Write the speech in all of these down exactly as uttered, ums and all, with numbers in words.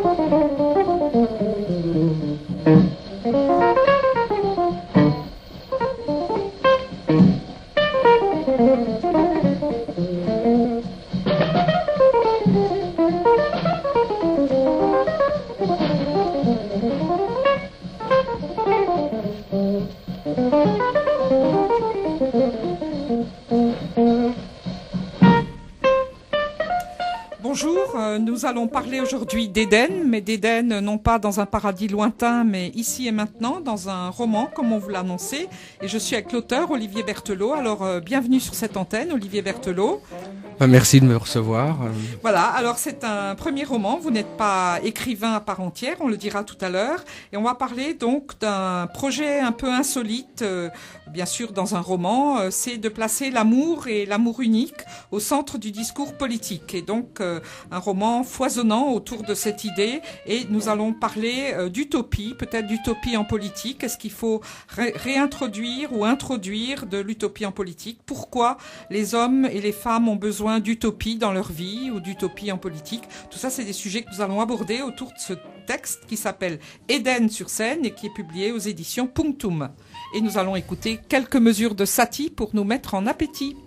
Bonjour, euh, nous allons parler aujourd'hui d'Éden, mais d'Éden non pas dans un paradis lointain, mais ici et maintenant, dans un roman, comme on vous l'a annoncé. Et je suis avec l'auteur, Olivier Berthelot. Alors, euh, bienvenue sur cette antenne, Olivier Berthelot. Merci de me recevoir. Voilà, alors c'est un premier roman, vous n'êtes pas écrivain à part entière, on le dira tout à l'heure. Et on va parler donc d'un projet un peu insolite, euh, bien sûr dans un roman, euh, c'est de placer l'amour et l'amour unique au centre du discours politique. Et donc euh, un roman foisonnant autour de cette idée. Et nous allons parler euh, d'utopie, peut-être d'utopie en politique. Est-ce qu'il faut ré- réintroduire ou introduire de l'utopie en politique? Pourquoi les hommes et les femmes ont besoin d'utopie dans leur vie ou d'utopie en politique? Tout ça, c'est des sujets que nous allons aborder autour de ce texte qui s'appelle Éden sur scène et qui est publié aux éditions Punctum. Et nous allons écouter quelques mesures de Satie pour nous mettre en appétit.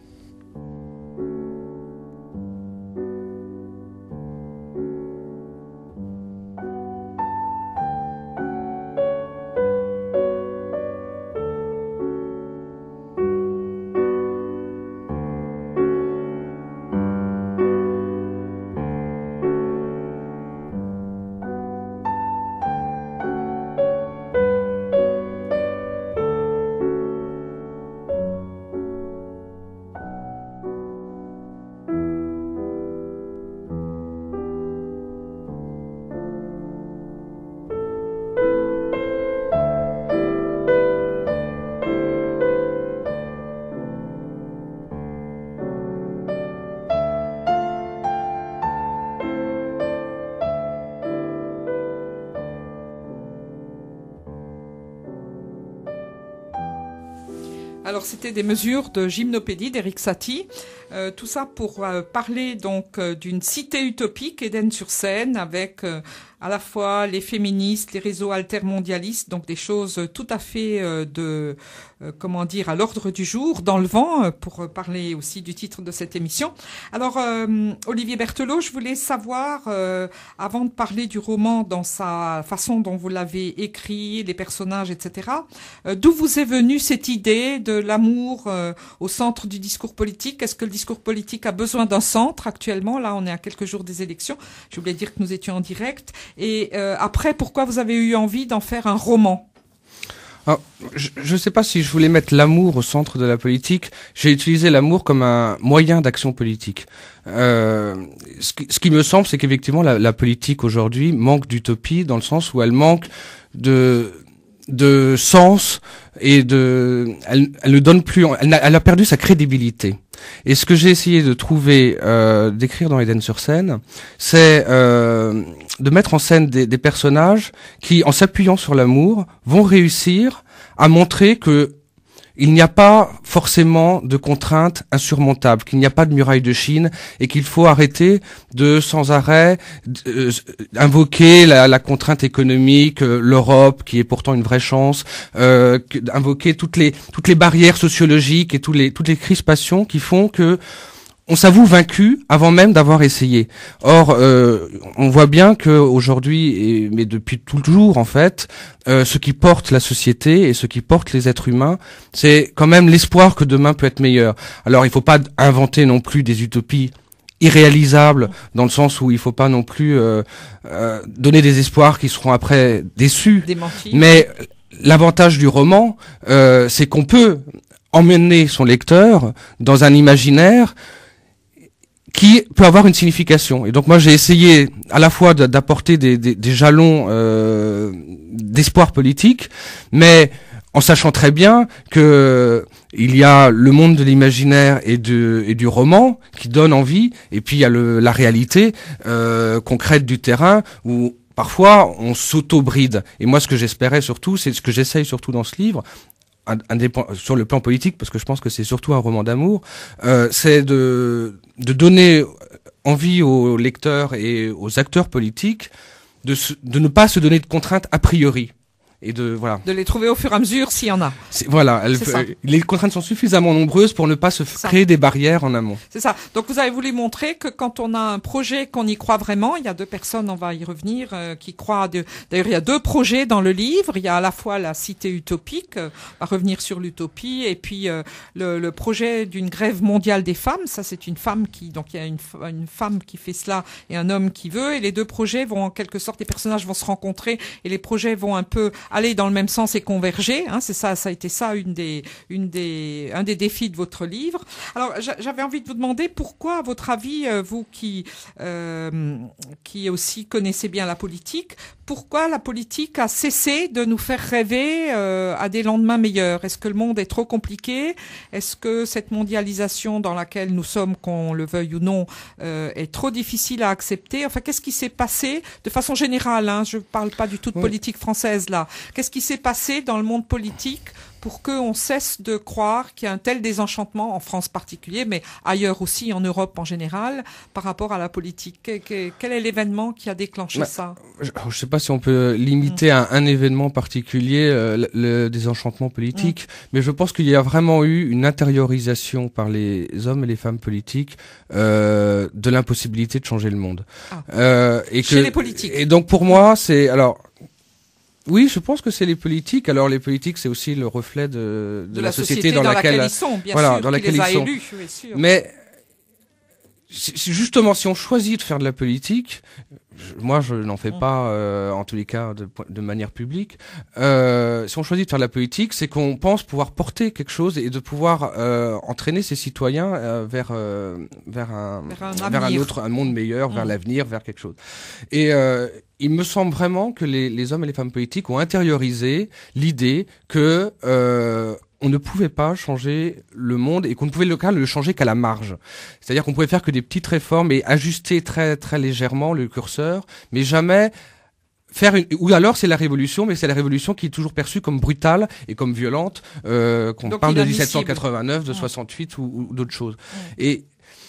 Alors c'était des mesures de gymnopédie d'Éric Satie, euh, tout ça pour euh, parler donc euh, d'une cité utopique, Éden sur scène, avec euh, à la fois les féministes, les réseaux altermondialistes, donc des choses tout à fait euh, de euh, comment dire à l'ordre du jour, dans le vent, euh, pour parler aussi du titre de cette émission. Alors euh, Olivier Berthelot, je voulais savoir, euh, avant de parler du roman dans sa façon dont vous l'avez écrit, les personnages, et cetera, euh, d'où vous est venue cette idée de l'amour euh, au centre du discours politique? Est-ce que le discours politique a besoin d'un centre actuellement? Là, on est à quelques jours des élections. Je voulais dire que nous étions en direct. Et euh, après, pourquoi vous avez eu envie d'en faire un roman? Alors, je ne sais pas si je voulais mettre l'amour au centre de la politique. J'ai utilisé l'amour comme un moyen d'action politique. Euh, ce, qui, ce qui me semble, c'est qu'effectivement, la, la politique aujourd'hui manque d'utopie dans le sens où elle manque de... de sens et de, elle, elle ne donne plus, elle a, elle a perdu sa crédibilité. Et ce que j'ai essayé de trouver, euh, d'écrire dans Éden sur scène, c'est euh, de mettre en scène des, des personnages qui, en s'appuyant sur l'amour, vont réussir à montrer que il n'y a pas forcément de contraintes insurmontables, qu'il n'y a pas de muraille de Chine et qu'il faut arrêter de sans arrêt euh, invoquer la, la contrainte économique, euh, l'Europe qui est pourtant une vraie chance, euh, invoquer toutes les toutes les barrières sociologiques et tous les toutes les crispations qui font que on s'avoue vaincu avant même d'avoir essayé. Or, euh, on voit bien que aujourd'hui, mais depuis toujours en fait, euh, ce qui porte la société et ce qui porte les êtres humains, c'est quand même l'espoir que demain peut être meilleur. Alors, il faut pas inventer non plus des utopies irréalisables, dans le sens où il faut pas non plus euh, euh, donner des espoirs qui seront après déçus. Démentis. Mais l'avantage du roman, euh, c'est qu'on peut emmener son lecteur dans un imaginaire qui peut avoir une signification. Et donc moi j'ai essayé à la fois d'apporter des, des, des jalons euh, d'espoir politique, mais en sachant très bien que il y a le monde de l'imaginaire et, de, et du roman qui donne envie, et puis il y a le, la réalité euh, concrète du terrain où parfois on s'auto-bride. Et moi ce que j'espérais surtout, c'est ce que j'essaye surtout dans ce livre, sur le plan politique, parce que je pense que c'est surtout un roman d'amour, euh, c'est de, de donner envie aux lecteurs et aux acteurs politiques de, se, de ne pas se donner de contraintes a priori. Et de, voilà. De les trouver au fur et à mesure s'il y en a. Voilà, elle, les contraintes sont suffisamment nombreuses pour ne pas se créer des barrières en amont. C'est ça. Donc vous avez voulu montrer que quand on a un projet, qu'on y croit vraiment, il y a deux personnes, on va y revenir, euh, qui croient. De... D'ailleurs, il y a deux projets dans le livre. Il y a à la fois la cité utopique, euh, on va revenir sur l'utopie, et puis euh, le, le projet d'une grève mondiale des femmes. Ça, c'est une femme qui, donc il y a une, une femme qui fait cela et un homme qui veut. Et les deux projets vont en quelque sorte, les personnages vont se rencontrer et les projets vont un peu aller dans le même sens et converger, hein, c'est ça, ça a été ça une des, une des, un des défis de votre livre. Alors, j'avais envie de vous demander pourquoi, à votre avis, vous qui, euh, qui aussi connaissez bien la politique, pourquoi la politique a cessé de nous faire rêver euh, à des lendemains meilleurs? Est-ce que le monde est trop compliqué? Est-ce que cette mondialisation dans laquelle nous sommes, qu'on le veuille ou non, euh, est trop difficile à accepter? Enfin, qu'est-ce qui s'est passé de façon générale, hein, je ne parle pas du tout de oui. politique française là. Qu'est-ce qui s'est passé dans le monde politique pour qu'on cesse de croire qu'il y a un tel désenchantement, en France particulier, mais ailleurs aussi, en Europe en général, par rapport à la politique? Quel est l'événement qui a déclenché bah, ça? Je ne sais pas si on peut limiter mmh. à un événement particulier euh, le, le désenchantement politique, mmh. mais je pense qu'il y a vraiment eu une intériorisation par les hommes et les femmes politiques euh, de l'impossibilité de changer le monde. Ah. Euh, et Chez que, les politiques. Et donc pour moi, c'est... alors. Oui, je pense que c'est les politiques. Alors les politiques, c'est aussi le reflet de, de, de la, la société, société dans, dans laquelle, laquelle ils sont, bien voilà, sûr, dans laquelle les ils sont. Élus, je suis sûr. Mais justement, si on choisit de faire de la politique, je, moi je n'en fais mmh. pas, euh, en tous les cas, de, de manière publique. Euh, si on choisit de faire de la politique, c'est qu'on pense pouvoir porter quelque chose et de pouvoir euh, entraîner ses citoyens euh, vers euh, vers un vers un, vers un autre, un monde meilleur, mmh. vers l'avenir, vers quelque chose. Et euh, il me semble vraiment que les, les hommes et les femmes politiques ont intériorisé l'idée que euh, on ne pouvait pas changer le monde et qu'on ne pouvait le, le changer qu'à la marge. C'est-à-dire qu'on pouvait faire que des petites réformes et ajuster très très légèrement le curseur, mais jamais faire une... ou alors c'est la révolution, mais c'est la révolution qui est toujours perçue comme brutale et comme violente, euh, qu'on Donc parle de dix-sept cent quatre-vingt-neuf, de mmh. soixante-huit ou, ou d'autres choses. Mmh. Et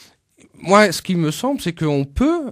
moi, ce qui me semble, c'est qu'on peut...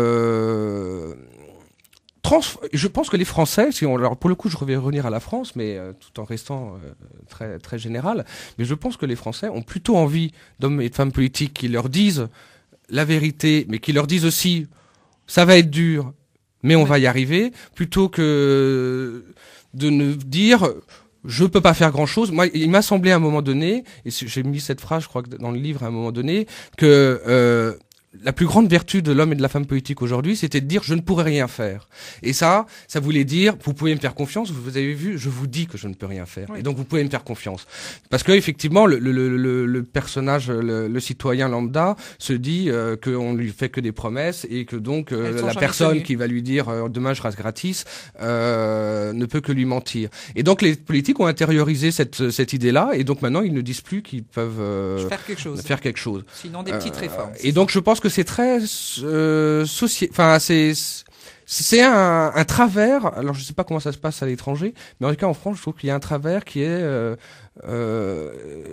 Euh, Trans je pense que les Français, si on, alors pour le coup je vais revenir à la France, mais euh, tout en restant euh, très très général, mais je pense que les Français ont plutôt envie d'hommes et de femmes politiques qui leur disent la vérité, mais qui leur disent aussi ça va être dur, mais on va y arriver, plutôt que de ne dire je peux pas faire grand chose. Moi, il m'a semblé à un moment donné, et j'ai mis cette phrase, je crois que dans le livre à un moment donné, que euh, la plus grande vertu de l'homme et de la femme politique aujourd'hui, c'était de dire je ne pourrais rien faire. Et ça, ça voulait dire vous pouvez me faire confiance. Vous avez vu, je vous dis que je ne peux rien faire. Oui. Et donc vous pouvez me faire confiance. Parce que effectivement, le, le, le, le personnage, le, le citoyen lambda, se dit euh, qu'on lui fait que des promesses et que donc euh, la personne qui va lui dire euh, demain je reste gratis euh, ne peut que lui mentir. Et donc les politiques ont intériorisé cette cette idée-là. Et donc maintenant ils ne disent plus qu'ils peuvent euh, faire quelque chose. Faire quelque chose. Sinon des petites réformes. Et donc je pense que c'est très euh, socié, enfin c'est c'est un, un travers. Alors je sais pas comment ça se passe à l'étranger, mais en tout cas en France, je trouve qu'il y a un travers qui est euh, euh,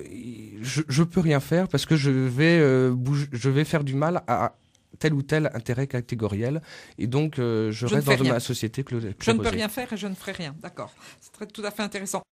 je je peux rien faire parce que je vais euh, bouger, je vais faire du mal à tel ou tel intérêt catégoriel et donc euh, je, je reste dans ma société que le, que je ne peux rien faire et je ne ferai rien. D'accord, c'est très, tout à fait intéressant.